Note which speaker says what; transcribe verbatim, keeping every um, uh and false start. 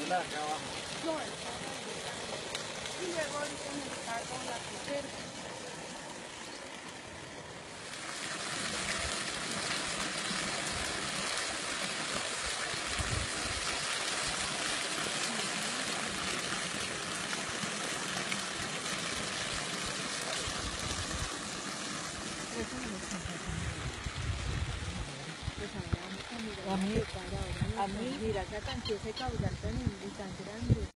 Speaker 1: celular acá abajo.
Speaker 2: No, el carro y luego conectar con la pulsera.
Speaker 3: A mí, a mí, mira, acá tan que ese caudal tan, tan grande.